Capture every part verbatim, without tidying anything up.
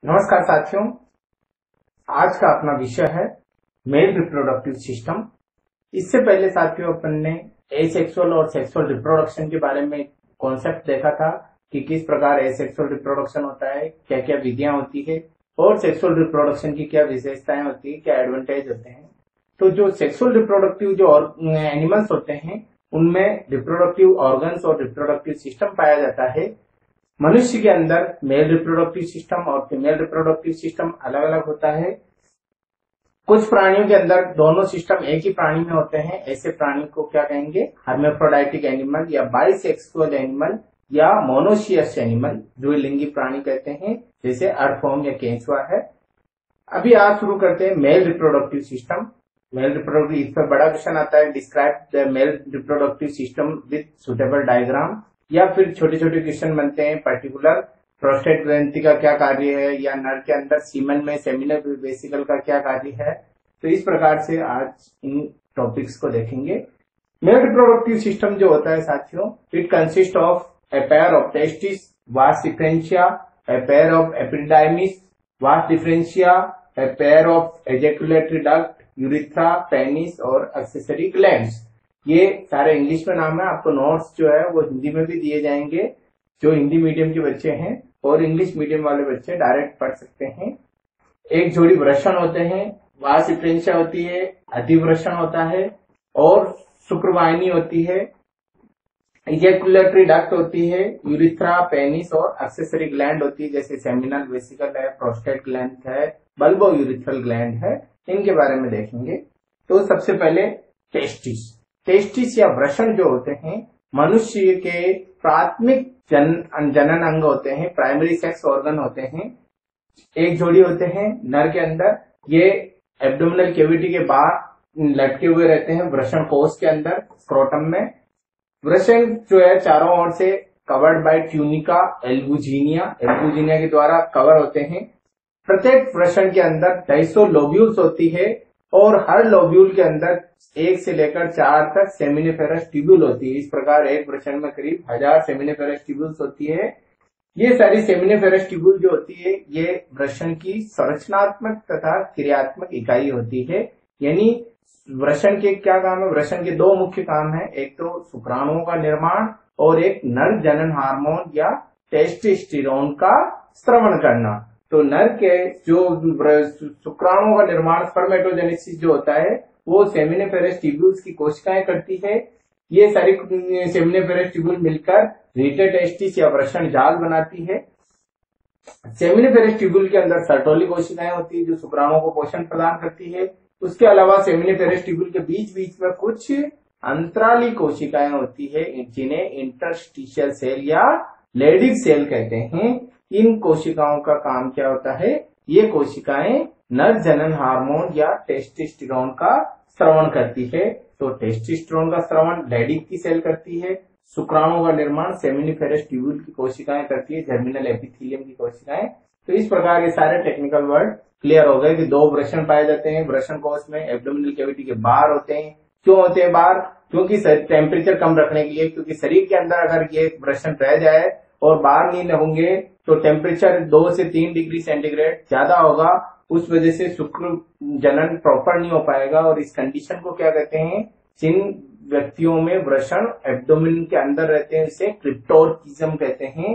नमस्कार साथियों, आज का अपना विषय है मेल रिप्रोडक्टिव सिस्टम। इससे पहले साथियों अपन ने एसेक्सुअल और सेक्सुअल रिप्रोडक्शन के बारे में कॉन्सेप्ट देखा था कि किस प्रकार एसेक्सुअल रिप्रोडक्शन होता है, क्या क्या विधियां होती है और सेक्सुअल रिप्रोडक्शन की क्या विशेषताएं होती है, क्या एडवांटेज होते हैं। तो जो सेक्सुअल रिप्रोडक्टिव जो एनिमल्स होते हैं उनमें रिप्रोडक्टिव ऑर्गन्स और रिप्रोडक्टिव सिस्टम पाया जाता है। मनुष्य के अंदर मेल रिप्रोडक्टिव सिस्टम और फीमेल रिप्रोडक्टिव सिस्टम अलग अलग होता है। कुछ प्राणियों के अंदर दोनों सिस्टम एक ही प्राणी में होते हैं। ऐसे प्राणी को क्या कहेंगे? हर्मेफ्रोडाइटिक एनिमल या बाइसेक्सुअल एनिमल या मोनोशियस एनिमल, द्विलिंगी प्राणी कहते हैं, जैसे अर्थवर्म या केंचुआ है। अभी आज शुरू करते हैं male reproductive system. Male reproductive, इस पर बड़ा क्वेश्चन आता है, describe the male reproductive system with suitable diagram. या फिर छोटे छोटे क्वेश्चन बनते हैं, पर्टिकुलर प्रोस्टेट ग्रंथि का क्या कार्य है, या नर के अंदर सीमन में सेमिनल वेसिकल का क्या कार्य है। तो इस प्रकार से आज इन टॉपिक्स को देखेंगे। मेल रिप्रोडक्टिव सिस्टम जो होता है साथियों, it consist of a pair of testis, vas deferentia, a pair of epididymis, vas deferentia, a pair of ejaculatory duct, urethra, penis और एक्सेसरी ग्लैंड्स। ये सारे इंग्लिश में नाम है। आपको नोट्स जो है वो हिंदी में भी दिए जाएंगे। जो हिंदी मीडियम के बच्चे हैं और इंग्लिश मीडियम वाले बच्चे डायरेक्ट पढ़ सकते हैं। एक जोड़ी वृषण होते हैं, वास डिफरेंशिया होती है, अधिवृषण होता है और शुक्रवाहिनी होती है, इजैकुलेटरी डक्ट होती है, यूरिथ्रा, पेनिस और एक्सेसरी ग्लैंड होती है, जैसे सेमिनल वेसिकल है, प्रोस्टेट ग्लैंड है, बल्बो यूरिथ्रल ग्लैंड है। इनके बारे में देखेंगे। तो सबसे पहले टेस्टिस। टेस्टिस या वृषण जो होते हैं मनुष्य के प्राथमिक जन जनन अंग होते हैं, प्राइमरी सेक्स ऑर्गन होते हैं। एक जोड़ी होते हैं नर के अंदर, ये एब्डोमिनल कैविटी के बाहर लटके हुए रहते हैं, वृषण कोश के अंदर, स्क्रोटम में। वृषण जो है चारों ओर से covered by tunica albuginea, albuginea के द्वारा कवर होते हैं। प्रत्येक वृषण के अंदर ढाई लोब्यूल्स होती है और हर लोब्यूल के अंदर एक से लेकर चार तक सेमिनिफेरस ट्यूब्यूल होती है। इस प्रकार एक वृषण में करीब हजार सेमिनिफेरस ट्यूब्यूल्स होती है। ये सारी सेमिनिफेरस ट्यूब्यूल जो होती है ये वृषण की संरचनात्मक तथा क्रियात्मक इकाई होती है। यानी वृषण के क्या काम है? वृषण के दो मुख्य काम है, एक तो शुक्राणुओं का निर्माण और एक नर जनन हार्मोन या टेस्टोस्टेरोन का स्रवण करना। तो नर के जो शुक्राणुओं का निर्माण स्पर्मेटोजेनेसिस जो होता है वो सेमिनिफेरस ट्यूब्यूल्स की कोशिकाएं करती है। ये सारी सेमिनिफेरस ट्यूब्यूल मिलकर रीटेटेस्टिस या वृषण जाल बनाती है। सेमिनिफेरस ट्यूब्यूल के अंदर सर्टोली कोशिकाएं होती है जो शुक्राणुओं को पोषण प्रदान करती है। उसके अलावा सेमिनिफेरस ट्यूब्यूल के बीच बीच में कुछ अंतराली कोशिकाएं होती है जिन्हें इंटरस्टिशियल सेल या लेडिग सेल कहते हैं। इन कोशिकाओं का काम क्या होता है? ये कोशिकाएं नर जनन हार्मोन या टेस्टोस्टेरोन का स्रवण करती है। तो टेस्टोस्टेरोन का स्रवण लेडिग की सेल करती है, शुक्राणुओं का निर्माण सेमिनिफेरस ट्यूब्यूल की कोशिकाएं करती है, जर्मिनल एपिथेलियम की कोशिकाएं। तो इस प्रकार के सारे टेक्निकल वर्ड क्लियर हो गए कि दो वृषण पाए जाते हैं वृषण कोश में, एब्डोमिनल कैविटी के बाहर होते हैं। क्यों होते हैं बाहर? क्योंकि टेम्परेचर कम रखने के लिए, क्योंकि शरीर के अंदर अगर ये वृषण रह जाए और बाहर नहीं होंगे तो टेम्परेचर दो से तीन डिग्री सेंटीग्रेड ज्यादा होगा। उस वजह से शुक्र जनन प्रॉपर नहीं हो पाएगा और इस कंडीशन को क्या कहते हैं? जिन व्यक्तियों में वृषण एब्डोमेन के अंदर रहते हैं इसे क्रिप्टोर्किज्म कहते हैं।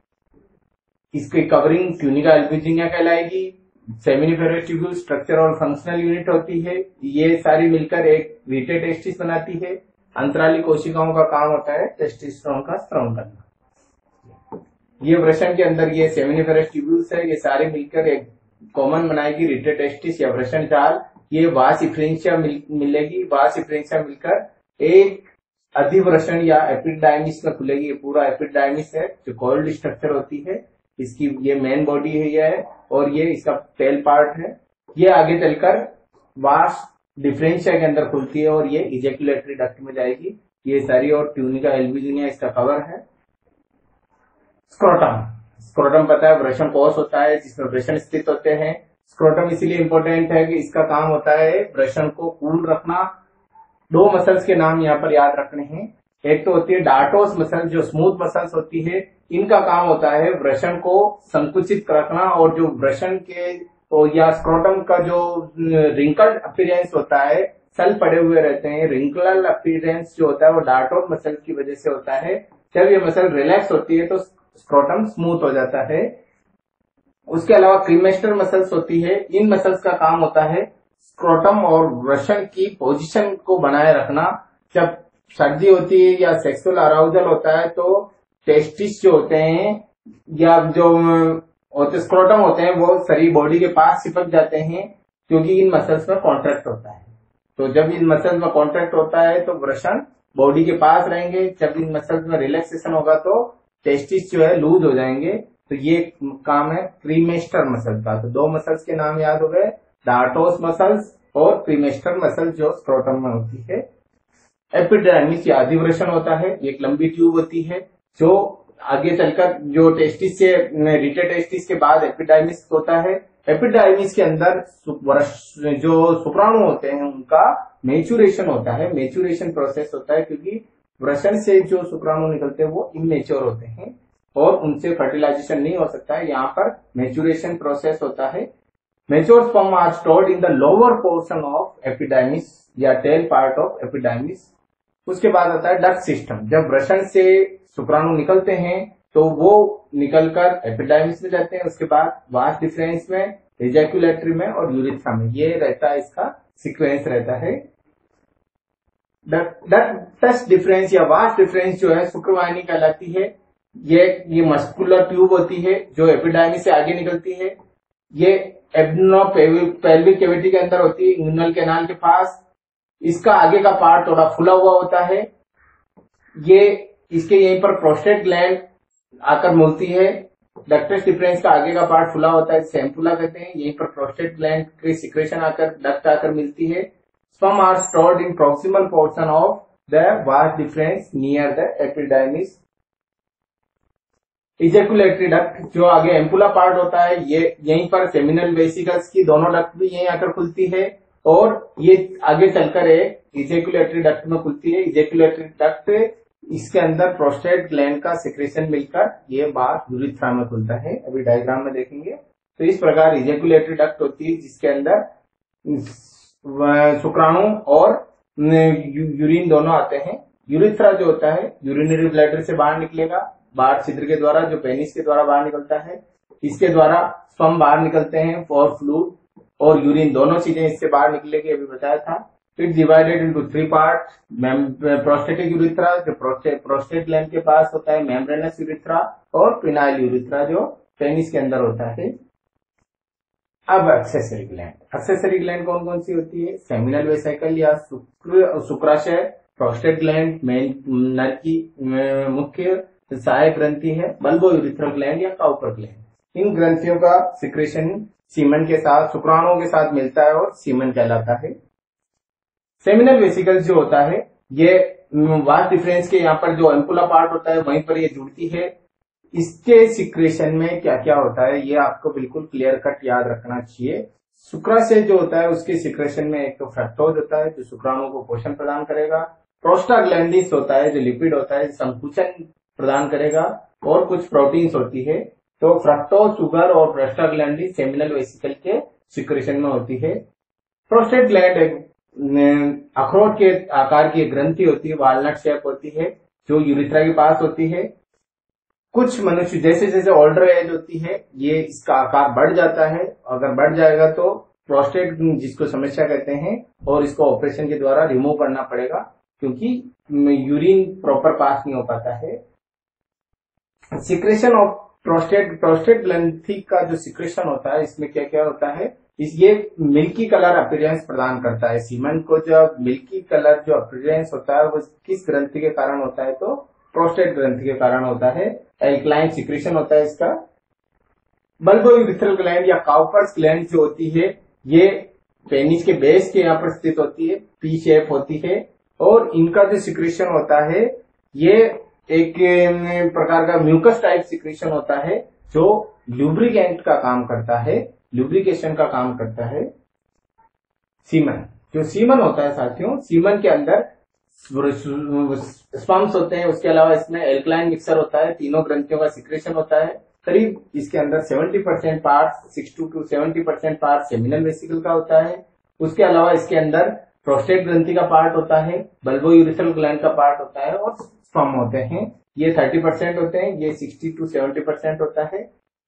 इसकी कवरिंग ट्यूनिका एल्बुजिनिया कहलाएगी। सेमिनिफेरस ट्यूब्यूल स्ट्रक्चर और फंक्शनल यूनिट होती है। ये सारी मिलकर एक रीटेटेस्टिस बनाती है। अंतराली कोशिकाओं का काम होता है टेस्टोस्टेरोन का स्रवण करना। ये वृषण के अंदर ये सेमिनिफेरस ट्यूब्यूल्स है, ये सारे मिलकर एक कॉमन बनाएगी रीटेटेस्टिस या वृषण जाल। ये वास डिफरेंशिया मिल, मिलेगी। वास डिफरेंशिया मिलकर एक अधिवृषण या एपिडाइमिस में खुलेगी। ये पूरा एपिडाइमिस है जो कॉइल्ड स्ट्रक्चर होती है। इसकी ये मेन बॉडी है ये है और ये इसका टेल पार्ट है। ये आगे चलकर वास डिफरेंशिया के अंदर खुलती है और ये इजैकुलेटरी डक्ट में जाएगी। ये सारी और ट्यूनिका एल्बुजिनिया इसका कवर है। स्क्रोटम, स्क्रोटम पता है वृषण कोश होता है जिसमें वृषण स्थित होते हैं। स्क्रोटम इसलिए इंपॉर्टेंट है कि इसका काम होता है वृषण को कूल रखना। दो मसल्स के नाम यहाँ पर याद रखने हैं, एक तो होती है डार्टोस मसल, जो स्मूथ मसल्स होती है, इनका काम होता है वृषण को संकुचित रखना, और जो वृषण के या स्क्रोटम का जो रिंकल्ड अपीयरेंस होता है, सेल पड़े हुए रहते हैं, रिंकल अपीयरेंस जो होता है वो डार्टोस मसल की वजह से होता है। जब ये मसल रिलैक्स होती है तो स्क्रोटम स्मूथ हो जाता है। उसके अलावा क्रीमेस्टर मसल्स होती है, इन मसल्स का काम होता है स्क्रोटम और वृषण की पोजीशन को बनाए रखना। जब सर्दी होती है या सेक्सुअल अराउजल होता है तो टेस्टिस जो होते हैं या जो होते स्क्रोटम होते हैं वो शरीर बॉडी के पास चिपक जाते हैं, क्योंकि इन मसल्स में कॉन्ट्रैक्ट होता है। तो जब इन मसल्स में कॉन्ट्रैक्ट होता है तो वृषण बॉडी के पास रहेंगे, जब इन मसल्स में रिलैक्सेशन होगा तो टेस्टिस जो है लूज हो जाएंगे। तो ये काम है क्रीमेस्टर मसल का। तो दो मसल्स के नाम याद हो गए, डार्टोस मसल्स और क्रीमेस्टर मसल जो स्क्रोटम में होती है। एपिडर्मिस या अधिवृषण होता है, एक लंबी ट्यूब होती है जो आगे चलकर जो टेस्टिस से रिटे टेस्टिस के बाद एपिडर्मिस होता है। एपिडर्मिस के अंदर जो शुक्राणु होते हैं उनका मेचुरेशन होता है, मेचुरेशन प्रोसेस होता है, क्योंकि वृषण से जो शुक्राणु निकलते हैं वो इमेच्योर होते हैं और उनसे फर्टिलाइजेशन नहीं हो सकता है। यहाँ पर मेचुरेशन प्रोसेस होता है। Mature sperm are stored in the lower portion of epidermis या टेल पार्ट ऑफ एपिडर्मिस। उसके बाद आता है डक्ट सिस्टम। जब वृषण से शुक्राणु निकलते हैं तो वो निकलकर एपिडर्मिस में जाते हैं, उसके बाद वास्ट डिफरेंस में, एजैकुलेटरी में और यूरिथ्रा में। ये रहता है, इसका सीक्वेंस रहता है। डक्ट डिफरेंस या वास्ट डिफरेंस जो है शुक्रवाहिनी कहलाती है। ये ये मस्कुलर ट्यूब होती है जो एपिडर्मिस से आगे निकलती है। ये एब्डोमिनो पेल्विक कैविटी के अंदर होती है, इंगुइनल कैनाल के पास। इसका आगे का पार्ट थोड़ा फुला हुआ होता है। ये इसके यहीं पर प्रोस्टेट ग्लैंड आकर मिलती है। डक्टस डिफरेंस का आगे का पार्ट फुला होता है, सैम्पुला कहते हैं। यहीं पर प्रोस्टेट ग्लैंड की सिक्रेशन आकर डक्ट आकर मिलती है। Sperm are stored in proximal portion of the vas deferens near the epidermis. Ejaculatory duct जो आगे एम्पुला पार्ट होता है, ये यहीं पर सेमिनल वेसिकल्स की दोनों डक्ट भी यहीं आकर खुलती है और ये आगे चलकर एक इजैकुलेटरी डक्ट में खुलती है। इजैकुलेटरी डक्ट इसके अंदर प्रोस्टेट ग्लैंड का सिक्रेशन मिलकर ये बात यूरिथ्रा में खुलता है। अभी डायग्राम में देखेंगे तो इस प्रकार इजैकुलेटरी डक्ट होती है जिसके अंदर शुक्राणु और यूरिन दोनों आते हैं। यूरिथ्रा जो होता है यूरिनरी ब्लैडर से बाहर निकलेगा, बाहर छिद्र के द्वारा जो पेनिस के द्वारा बाहर निकलता है। इसके द्वारा स्पर्म बाहर निकलते हैं फॉर फ्लूइड और यूरिन दोनों चीजें इससे बाहर निकलेगी, अभी बताया था। It divided into three part. Prostatic urethra जो प्रोस्टेट ग्लैंड के पास होता है, मेम्ब्रेनस यूरिथ्रा और पिनाइल यूरिथ्रा जो पेनिस के अंदर होता है। अब एक्सेसरी ग्लैंड, एक्सेसरी ग्लैंड कौन कौन सी होती है? सेमिनल वेसिकल या शुक्र शुक्राशय, प्रोस्टेट ग्लैंड, मेन नर की मुख्य सहायक ग्रंथि है, बल्बो यूरिथ्रल ग्लैंड या काउपर ग्लैंड। इन ग्रंथियों का सिक्रेशन सीमन के साथ, शुक्राणुओं के साथ मिलता है और सीमन कहलाता है। सेमिनल वेसिकल जो होता है ये वास्ट डिफरेंस के यहाँ पर जो एम्पुला पार्ट होता है वहीं पर ये जुड़ती है। इसके सिक्रेशन में क्या क्या होता है ये आपको बिल्कुल क्लियर कट याद रखना चाहिए। शुक्राशय जो होता है उसके सिक्रेशन में एक तो फ्रक्टोज होता है जो शुक्राणुओं को पोषण प्रदान करेगा। प्रोस्टाग्लैंडिस होता है जो लिपिड होता है संकुचन प्रदान करेगा और कुछ प्रोटीन्स होती है। तो फ्रक्टोज, शुगर और प्रोस्टाग्लैंडिस सेमिनल वेसिकल के सिक्रेशन में होती है। प्रोस्टेट ग्लैंड एक अखरोट के आकार की ग्रंथि होती है, वालनट शेप होती है जो यूरिथ्रा के पास होती है। कुछ मनुष्य जैसे जैसे ओल्डर एज होती है ये इसका आकार बढ़ जाता है, अगर बढ़ जाएगा तो प्रोस्टेट जिसको समस्या कहते हैं और इसको ऑपरेशन के द्वारा रिमूव करना पड़ेगा क्योंकि यूरिन प्रॉपर पास नहीं हो पाता है। सिक्रेशन ऑफ प्रोस्टेट, प्रोस्टेट ग्रंथि का जो सिक्रेशन होता है इसमें क्या क्या होता है, इस ये मिल्की कलर अपीयरेंस प्रदान करता है। सीमन को जब मिल्की कलर जो अपीयरेंस होता है वो किस ग्रंथि के कारण होता है तो प्रोस्टेट ग्रंथि के कारण होता है। एल्कलाइन सिक्रेशन होता है इसका। बल्बो यूरिथ्रल ग्लैंड या काउपर्स ग्लैंड जो होती है ये पेनिस के बेस के यहाँ पर स्थित होती है, पी शेप होती है और इनका जो सिक्रेशन होता है ये एक प्रकार का म्यूकस टाइप सिक्रेशन होता है जो लुब्रिकेंट का काम करता है, लुब्रिकेशन का काम करता है। सीमन, जो सीमन होता है साथियों, सीमन के अंदर स्पम्स होते हैं। उसके अलावा इसमें एल्कलाइन मिक्सर होता है, तीनों ग्रंथियों का सिक्रेशन होता है। करीब इसके अंदर सत्तर percent part sixty to seventy percent part seminal vesicle का होता है। उसके अलावा इसके अंदर प्रोस्टेट ग्रंथि का पार्ट होता है, बल्बो यूरिथ्रल ग्लैंड का पार्ट होता है और स्पर्म होते हैं। ये तीस परसेंट होते हैं, ये साठ टू सत्तर परसेंट होता है।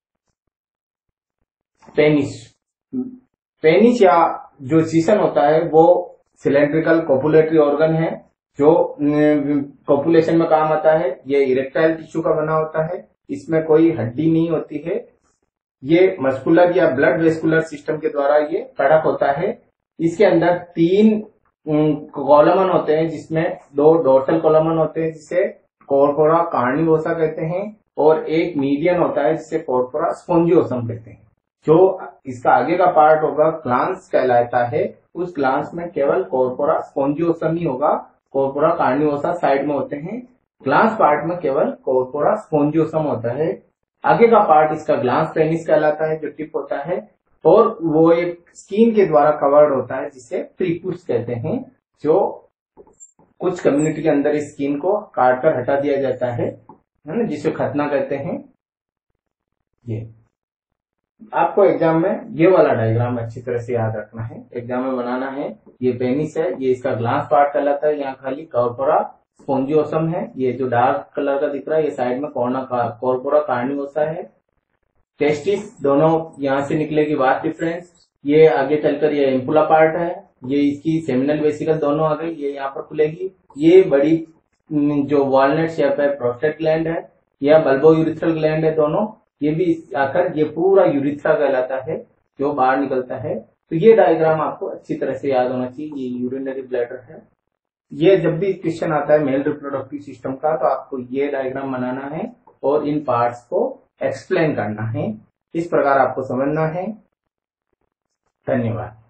पेनिस पेनिस या जो सीसन होता है वो सिलेंड्रिकल कोपुलेटरी ऑर्गन है जो कोपुलेशन में काम आता है। ये इरेक्टाइल टिश्यू का बना होता है, इसमें कोई हड्डी नहीं होती है। ये मस्कुलर या ब्लड वेस्कुलर सिस्टम के द्वारा ये कड़क होता है। इसके अंदर तीन कॉलमन होते हैं, जिसमें दो डोर्सल कॉलमन होते हैं जिसे कॉर्पोरा कार्निवोसा कहते हैं और एक मीडियन होता है जिसे कॉर्पोरा स्पोंजियोसम कहते हैं। जो इसका आगे का पार्ट होगा ग्लांस कहलाता है, उस ग्लांस में केवल कॉर्पोरा स्पोंजियोसम ही होगा, कॉर्पोरा कार्निवोसा साइड में होते हैं। ग्लांस पार्ट में केवल कॉर्पोरा स्पोंजियोसम होता है। आगे का पार्ट इसका ग्लांस पेनिस कहलाता है जो टिप होता है और वो एक स्किन के द्वारा कवर्ड होता है जिसे प्रीपुस कहते हैं, जो कुछ कम्युनिटी के अंदर इस स्किन को काट कर हटा दिया जाता है, है ना, जिसे खतना कहते हैं। ये आपको एग्जाम में ये वाला डायग्राम अच्छी तरह से याद रखना है, एग्जाम में बनाना है। ये पेनिस है, ये इसका ग्लांस पार्ट कहलाता है, यहाँ खाली कॉर्पोरा स्पोंजियोसम है। ये जो डार्क कलर का दिख रहा है ये साइड में कॉर्पोरा कार्निवोसा है। टेस्टिस दोनों यहाँ से निकलेगी, वास्ट डिफरेंस। ये आगे चलकर ये एम्पुला पार्ट है, ये इसकी सेमिनल वेसिकल दोनों आ गई, ये यहाँ पर खुलेगी। ये बड़ी जो वॉलनट शेप है प्रोस्टेट ग्लैंड है, यह बल्बो यूरिथ्रल ग्लैंड है दोनों। ये भी आकर ये पूरा यूरिथ्रा कहलाता है जो बाहर निकलता है। तो ये डायग्राम आपको अच्छी तरह से याद होना चाहिए। ये यूरिनरी ब्लैडर है। ये जब भी क्वेश्चन आता है मेल रिप्रोडक्टिव सिस्टम का तो आपको ये डायग्राम बनाना है और इन पार्ट्स को एक्सप्लेन करना है। इस प्रकार आपको समझना है। धन्यवाद।